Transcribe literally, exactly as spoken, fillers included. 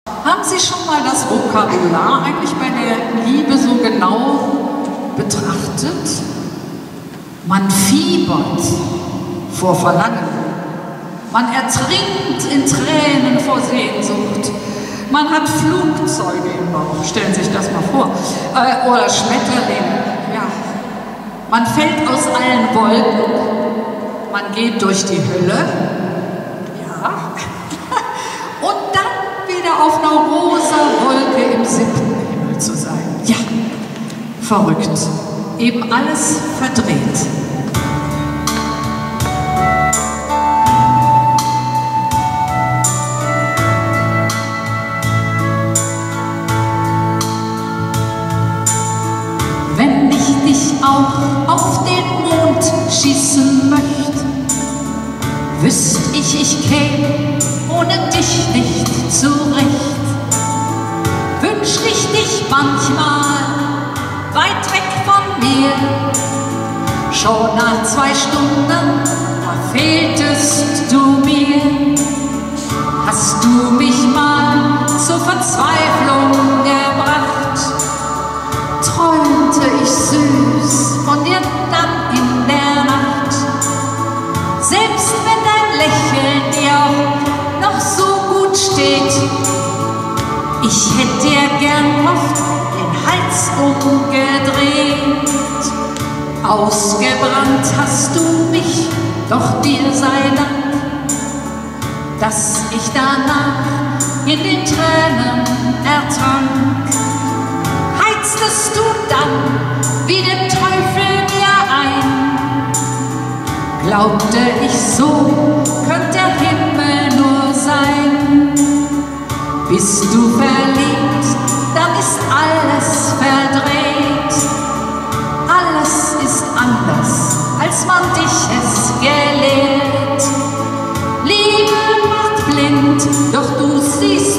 Haben Sie schon mal das Vokabular eigentlich bei der Liebe so genau betrachtet? Man fiebert vor Verlangen. Man ertrinkt in Tränen vor Sehnsucht. Man hat Flugzeuge im Bauch, stellen Sie sich das mal vor. Äh, oder Schmetterlinge. Ja. Man fällt aus allen Wolken. Man geht durch die Hölle. Ja. Und dann wieder auf einer rosa Wolke im siebten Himmel zu sein. Ja, verrückt. Eben alles verdreht. Wenn ich dich auch auf den Mond schießen möchte, wüsst ich, ich käme ohne dich nicht zurecht. Wünscht ich dich manchmal weit weg von mir, schon nach zwei Stunden, da fehltest du mir. Hast du mich mal zur Verzweiflung gebracht, träumte ich süß von dir dann in der Nacht. Selbst wenn dein Lächeln dir auch noch so gut steht, ich hätte dir gern oft den Hals umgedreht. Ausgebrannt hast du mich, doch dir sei Dank, dass ich danach in den Tränen ertrank. Heiztest du dann wie der Teufel mir ein, glaubte ich, so könnte der Himmel nur sein. Bist du verliebt, dann ist alles verdreht. Alles ist anders, als man dich es gelehrt. Liebe macht blind, doch du siehst